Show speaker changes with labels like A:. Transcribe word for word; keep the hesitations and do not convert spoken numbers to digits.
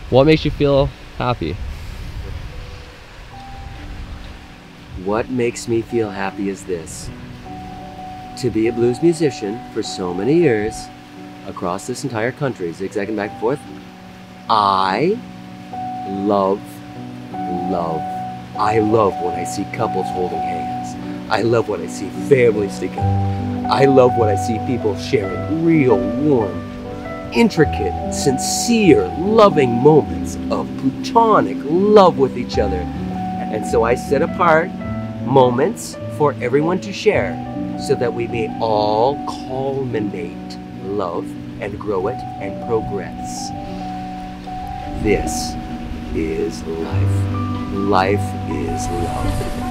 A: What makes you feel happy?
B: What makes me feel happy is this. To be a blues musician for so many years, across this entire country, zigzagging back and forth, I love, love, I love when I see couples holding hands. I love when I see families together. I love when I see people sharing real, warm, intricate, sincere, loving moments of platonic love with each other. And so I set apart moments for everyone to share so that we may all culminate love and grow it and progress. This is life. Life is love.